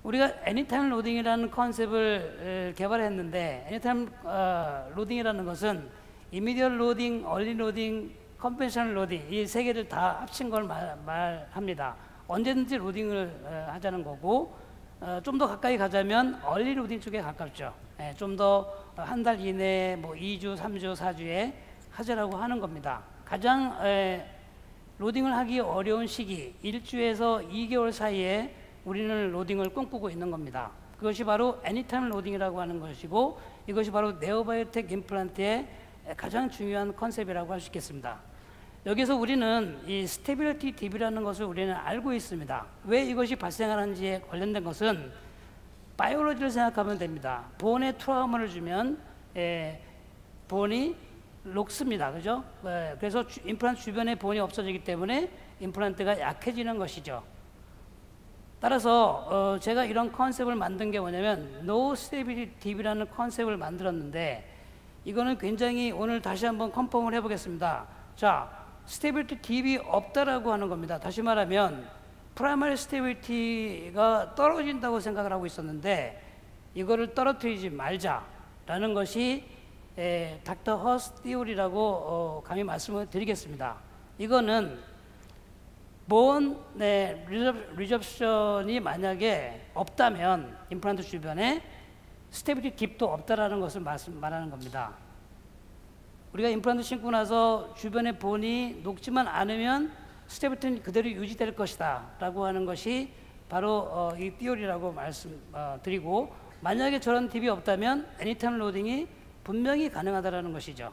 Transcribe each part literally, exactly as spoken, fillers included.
우리가 애니타임 로딩이라는 컨셉을 개발했는데, 애니타임 어, 로딩이라는 것은 이미디얼 로딩, 얼리 로딩, 컨벤셔널 로딩 이 세 개를 다 합친 걸 말, 말합니다. 언제든지 로딩을 어, 하자는 거고, 어, 좀 더 가까이 가자면 얼리 로딩 쪽에 가깝죠. 예, 좀 더 한 달 이내에 뭐 이 주, 삼 주, 사 주에 하자라고 하는 겁니다. 가장 에, 로딩을 하기 어려운 시기 일 주에서 이 개월 사이에 우리는 로딩을 꿈꾸고 있는 겁니다. 그것이 바로 애니타임 로딩이라고 하는 것이고, 이것이 바로 네오바이오텍 임플란트의 가장 중요한 컨셉이라고 할 수 있겠습니다. 여기서 우리는 이 스테빌리티 딥이라는 것을 우리는 알고 있습니다. 왜 이것이 발생하는지에 관련된 것은 바이올로지를 생각하면 됩니다. 본에 트라우마를 주면 에, 본이 녹습니다. 그죠? 에, 그래서 주, 임플란트 주변에 본이 없어지기 때문에 임플란트가 약해지는 것이죠. 따라서 어, 제가 이런 컨셉을 만든 게 뭐냐면 No Stability Deep이라는 컨셉을 만들었는데, 이거는 굉장히 오늘 다시 한번 컨펌을 해보겠습니다. 자, 스테빌리티 딥이 없다라고 하는 겁니다. 다시 말하면 프라이머리 스테빌리티가 떨어진다고 생각을 하고 있었는데, 이거를 떨어뜨리지 말자라는 것이 에, 닥터 허스 티오리라고 어, 감히 말씀을 드리겠습니다. 이거는 본 네, 리접션이 만약에 없다면 임플란트 주변에 스테빌리티 딥도 없다라는 것을 말씀, 말하는 겁니다. 우리가 임플란트 신고 나서 주변에 본이 녹지만 않으면 스테빌리티는 그대로 유지될 것이다 라고 하는 것이 바로 어, 이 티오리라고 말씀드리고, 어, 만약에 저런 딥이 없다면 애니타임 로딩이 분명히 가능하다라는 것이죠.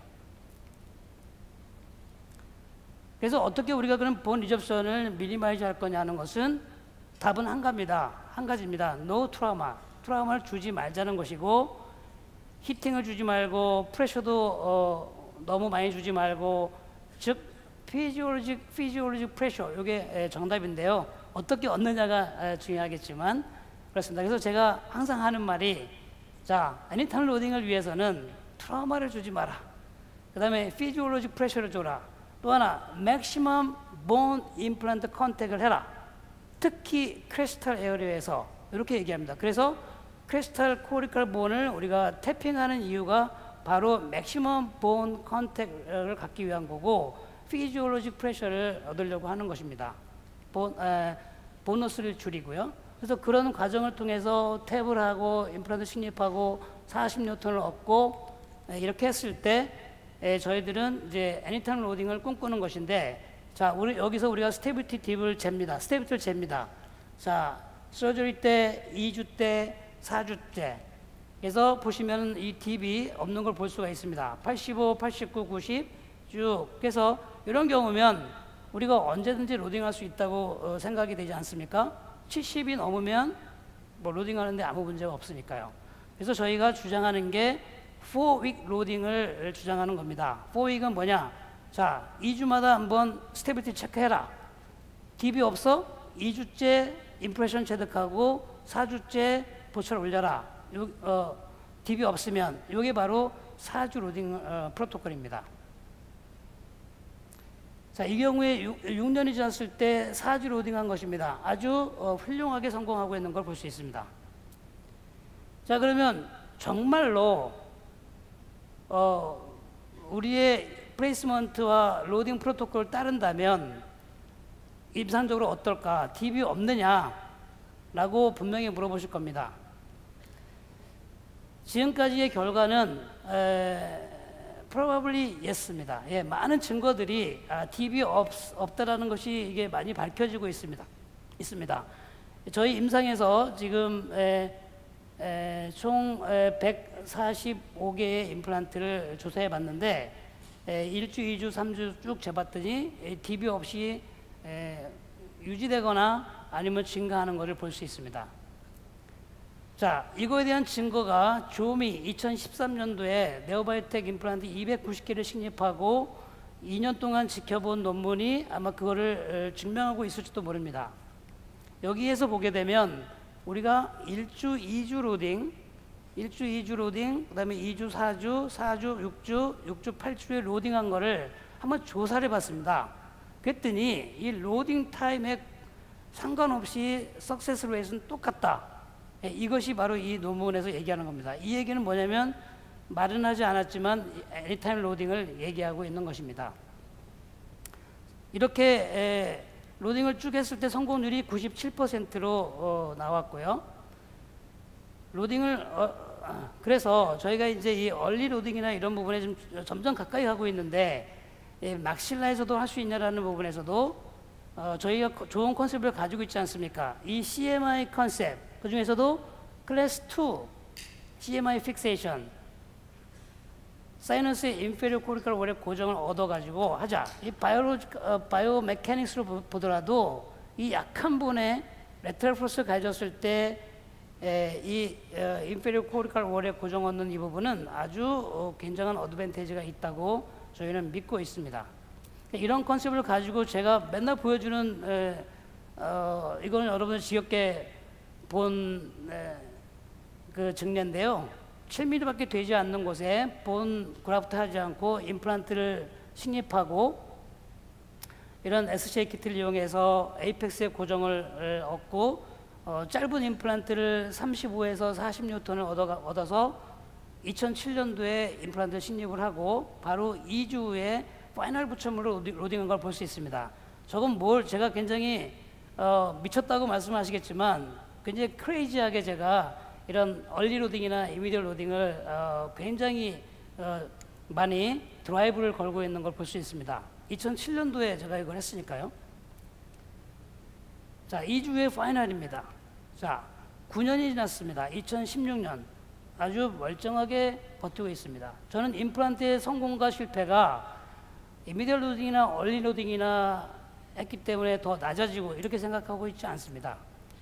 그래서 어떻게 우리가 그럼 본 리접션을 미니마이즈 할 거냐 하는 것은 답은 한 가지입니다. 한 가지입니다. No 트라우마. 트라우마를 주지 말자는 것이고, 히팅을 주지 말고, 프레셔도 어, 너무 많이 주지 말고, 즉 피지올로직 피지올로직 프레셔, 이게 정답인데요. 어떻게 얻느냐가 중요하겠지만 그렇습니다. 그래서 제가 항상 하는 말이, 자, 애니타임 로딩을 위해서는 트라우마를 주지 마라. 그 다음에 피지올로직 프레셔를 줘라. 또 하나, 맥시멈 본 임플란트 컨택을 해라. 특히 크리스탈 에어리어에서 이렇게 얘기합니다. 그래서 크리스탈 코리칼 본을 우리가 태핑하는 이유가 바로 맥시멈 본 컨택을 갖기 위한 거고, 피지올로직 프레셔를 얻으려고 하는 것입니다. 본, 에, 보너스를 줄이고요. 그래서 그런 과정을 통해서 탭을 하고 임플란트 식립하고 사십 뉴턴을 얻고 에, 이렇게 했을 때 에, 저희들은 이제 애니타임 로딩을 꿈꾸는 것인데, 자, 우리 여기서 우리가 스테빌리티 딥을 잽니다. 스테빌리티를 잽니다. 자, 서저리 때, 이 주 때, 사 주 때. 그래서 보시면 이 딥이 없는 걸 볼 수가 있습니다. 팔십오, 팔십구, 구십 쭉. 그래서 이런 경우면 우리가 언제든지 로딩할 수 있다고 어, 생각이 되지 않습니까? 칠십이 넘으면 뭐 로딩하는데 아무 문제가 없으니까요. 그래서 저희가 주장하는 게 사 위크 로딩을 주장하는 겁니다. 사 위크는 뭐냐? 자, 이 주마다 한번 스테빌리티 체크해라. 딥이 없어? 이 주째 임프레션 체득하고 사 주째 보철 올려라. 요, 어, 딥이 없으면 이게 바로 사 주 로딩 어, 프로토콜입니다. 자, 이 경우에 육 년이 지났을 때 사 주 로딩한 것입니다. 아주 어, 훌륭하게 성공하고 있는 걸 볼 수 있습니다. 자, 그러면 정말로 어, 우리의 플레이스먼트와 로딩 프로토콜을 따른다면 임상적으로 어떨까? 딥이 없느냐? 라고 분명히 물어보실 겁니다. 지금까지의 결과는 에, probably yes입니다. 예, 많은 증거들이 아, 딥이 없, 없다라는 것이 이게 많이 밝혀지고 있습니다. 있습니다. 저희 임상에서 지금 에, 에, 총 에, 백사십오 개의 임플란트를 조사해 봤는데, 에, 일 주, 이 주, 삼 주 쭉 재봤더니 에, 딥이 없이 에, 유지되거나 아니면 증가하는 것을 볼 수 있습니다. 자, 이거에 대한 증거가 조미 이천십삼 년도에 네오바이오텍 임플란트 이백구십 개를 식립하고 이 년 동안 지켜본 논문이 아마 그거를 증명하고 있을지도 모릅니다. 여기에서 보게 되면 우리가 일 주, 이 주 로딩, 일 주, 이 주 로딩, 그 다음에 이 주, 사 주, 사 주, 육 주, 육 주, 팔 주에 로딩한 거를 한번 조사를 해봤습니다. 그랬더니 이 로딩 타임에 상관없이 석세스 레이트는 똑같다. 예, 이것이 바로 이 논문에서 얘기하는 겁니다. 이 얘기는 뭐냐면 말은 하지 않았지만 애니타임 로딩을 얘기하고 있는 것입니다. 이렇게 에, 로딩을 쭉 했을 때 성공률이 구십칠 퍼센트로 어, 나왔고요. 로딩을 어, 그래서 저희가 이제 이 얼리 로딩이나 이런 부분에 좀 점점 가까이 가고 있는데 예, 막실라에서도 할 수 있냐라는 부분에서도 어, 저희가 좋은 컨셉을 가지고 있지 않습니까? 이 씨엠아이 컨셉 그 중에서도 클래스 투 씨엠아이 픽세이션 사이너스의 인페리어 코리컬 월의 고정을 얻어가지고 하자. 이 바이오 어, 바이오 메카닉스로 보더라도 이 약한 분의 레터럴 플러스 가져졌을 때 이 어, 인페리어 코리컬 월의 고정 얻는 이 부분은 아주 어, 굉장한 어드밴티지가 있다고 저희는 믿고 있습니다. 이런 컨셉을 가지고 제가 맨날 보여주는 에, 어, 이거는 여러분들 지겹게 본 그 증례인데요. 칠 밀리미터밖에 되지 않는 곳에 본 그라프트 하지 않고 임플란트를 식립하고 이런 에스씨에이 키트를 이용해서 에이펙스의 고정을 얻고 어, 짧은 임플란트를 삼십오에서 사십 뉴턴을 얻어, 얻어서 이천칠 년도에 임플란트 식립을 하고 바로 이 주 후에 파이널 부첨으로 로딩한 걸 볼 수 있습니다. 저건 뭘 제가 굉장히 어, 미쳤다고 말씀하시겠지만 굉장히 크레이지하게 제가 이런 얼리 로딩이나 이미디어 로딩을 어, 굉장히 어, 많이 드라이브를 걸고 있는 걸 볼 수 있습니다. 이천칠 년도에 제가 이걸 했으니까요. 자, 이 주 후에 파이널입니다. 자, 구 년이 지났습니다. 이천십육 년 아주 멀쩡하게 버티고 있습니다. 저는 임플란트의 성공과 실패가 이미디어 로딩이나 얼리 로딩이나 했기 때문에 더 낮아지고 이렇게 생각하고 있지 않습니다.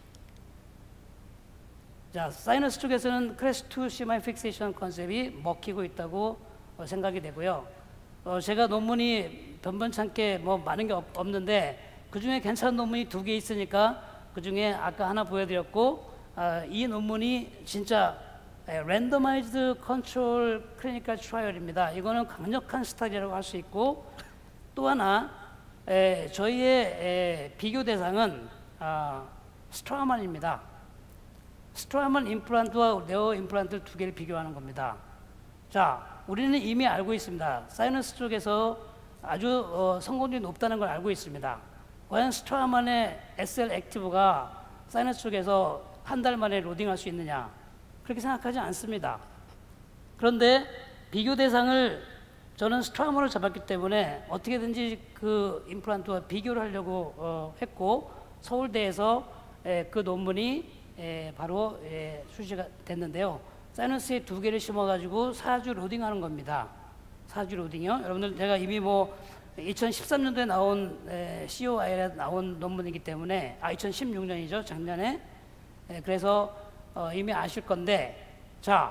자, 사이너스 쪽에서는 클래스 투 씨엠아이 픽세이션 컨셉이 먹히고 있다고 어, 생각이 되고요. 어, 제가 논문이 변변찮게 뭐 많은 게 없, 없는데 그 중에 괜찮은 논문이 두 개 있으니까 그 중에 아까 하나 보여드렸고 어, 이 논문이 진짜 랜더마이즈드 컨트롤 클리니컬 트라이얼입니다. 이거는 강력한 스타디라고 할 수 있고 또 하나 에, 저희의 에, 비교 대상은 아, 스트라만입니다. 스트라만 임플란트와 네오 임플란트 두 개를 비교하는 겁니다. 자, 우리는 이미 알고 있습니다. 사이너스 쪽에서 아주 어, 성공률이 높다는 걸 알고 있습니다. 과연 스트라만의 에스엘 액티브가 사이너스 쪽에서 한 달 만에 로딩할 수 있느냐? 그렇게 생각하지 않습니다. 그런데 비교 대상을 저는 스트라만을 잡았기 때문에 어떻게든지 그 임플란트와 비교를 하려고 어, 했고 서울대에서 에, 그 논문이 에, 바로 에, 출시가 됐는데요. 사이너스에 두 개를 심어가지고 사 주 로딩하는 겁니다. 사 주 로딩이요. 여러분들 제가 이미 뭐 이천십삼 년도에 나온 에, 씨오아이에 나온 논문이기 때문에 아 이천십육 년이죠. 작년에. 에, 그래서 어, 이미 아실 건데 자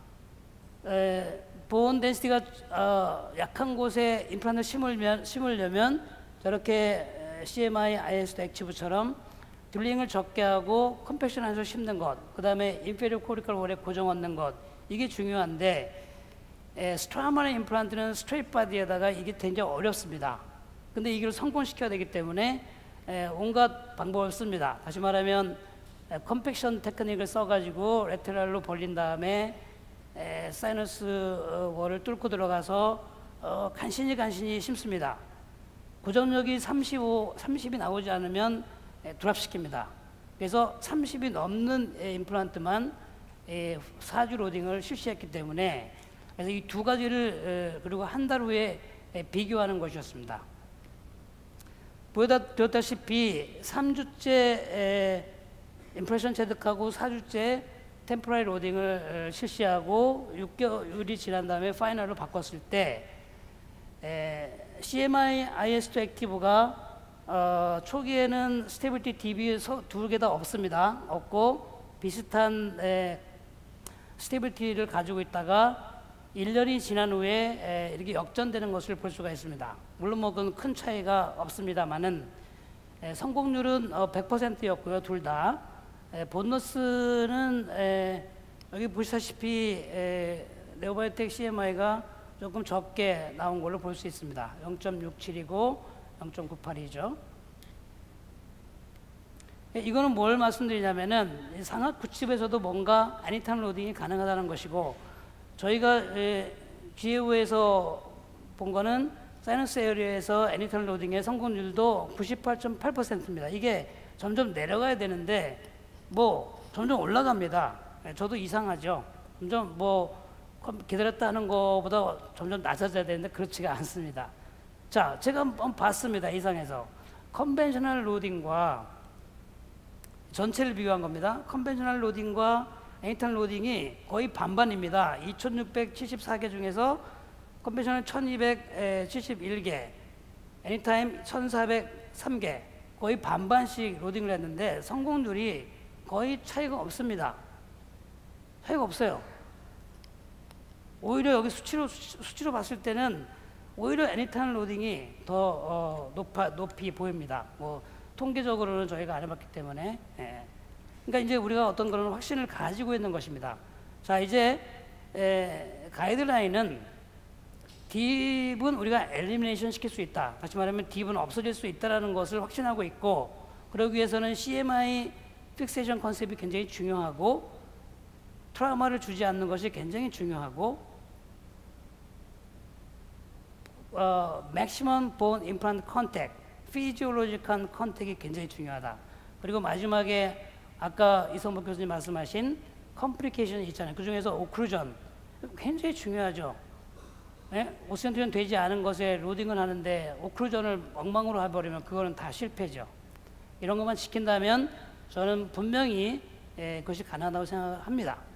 에, 보온 덴시티가 어, 약한 곳에 임플란트를 심으려면, 심으려면 저렇게 씨엠아이 아이에스도 액티브처럼 딜링을 적게 하고 컴팩션 안에서 심는 것, 그 다음에 인페리어 코리컬 월에 고정 얻는 것, 이게 중요한데 에, 스트라만의 임플란트는 스트레이트 바디에다가 이게 굉장히 어렵습니다. 근데 이걸 성공시켜야 되기 때문에 에, 온갖 방법을 씁니다. 다시 말하면 에, 컴팩션 테크닉을 써가지고 레테랄로 벌린 다음에 에, 사이너스 어, 월을 뚫고 들어가서 어, 간신히 간신히 심습니다. 고정력이 삼십오, 삼십이 나오지 않으면 에, 드랍시킵니다. 그래서 삼십이 넘는 에, 임플란트만 에, 사 주 로딩을 실시했기 때문에 그래서 이 두 가지를 에, 그리고 한 달 후에 에, 비교하는 것이었습니다. 보여드렸다시피 삼 주째 임프레션 체득하고 사 주째 템포라리 로딩을 에, 실시하고 육 개월이 지난 다음에 파이널로 바꿨을 때 에, 씨엠아이 아이에스투 액티브가 어, 초기에는 스테빌리티 디비 두 개 다 없습니다. 없고 비슷한 에, 스테빌리티를 가지고 있다가 일 년이 지난 후에 에, 이렇게 역전되는 것을 볼 수가 있습니다. 물론 뭐 그건 큰 차이가 없습니다만은 에, 성공률은 어, 백 퍼센트였고요. 둘 다. 에, 보너스는 에, 여기 보시다시피 에, 네오바이오텍 씨엠아이가 조금 적게 나온 걸로 볼 수 있습니다. 영 점 육칠이고 영 점 구팔이죠. 이거는 뭘 말씀드리냐면은 상하 구칩에서도 뭔가 애니타임 로딩이 가능하다는 것이고, 저희가 지에우에서 본 거는 사이언스 에어리어에서 애니타임 로딩의 성공률도 구십팔 점 팔 퍼센트입니다. 이게 점점 내려가야 되는데 뭐 점점 올라갑니다. 저도 이상하죠. 점점 뭐 기다렸다 하는 것보다 점점 낮아져야 되는데 그렇지가 않습니다. 자, 제가 한번 봤습니다. 이상해서 컨벤셔널 로딩과 전체를 비교한 겁니다. 컨벤셔널 로딩과 애니타임 로딩이 거의 반반입니다. 이천육백칠십사 개 중에서 컨벤셔널 천이백칠십일 개, 애니타임 천사백삼 개, 거의 반반씩 로딩을 했는데 성공률이 거의 차이가 없습니다. 차이가 없어요. 오히려 여기 수치로, 수치로 봤을 때는 오히려 애니타임 로딩이 더 어, 높아, 높이 보입니다. 뭐 통계적으로는 저희가 안 해봤기 때문에. 예. 그러니까 이제 우리가 어떤 그런 확신을 가지고 있는 것입니다. 자, 이제 에, 가이드라인은 딥은 우리가 엘리미네이션 시킬 수 있다. 다시 말하면 딥은 없어질 수 있다는 것을 확신하고 있고, 그러기 위해서는 씨엠아이 픽세이션 컨셉이 굉장히 중요하고, 트라우마를 주지 않는 것이 굉장히 중요하고, 어, maximum bone implant contact, 피지올로지컬 컨택이 굉장히 중요하다. 그리고 마지막에 아까 이성복 교수님 말씀하신 컴플리케이션이 있잖아요. 그 중에서 오클루전 굉장히 중요하죠. 네? 오 센티미터 되지 않은 것에 로딩을 하는데 오클루전을 엉망으로 해버리면 그거는 다 실패죠. 이런 것만 지킨다면 저는 분명히 예, 그것이 가능하다고 생각합니다.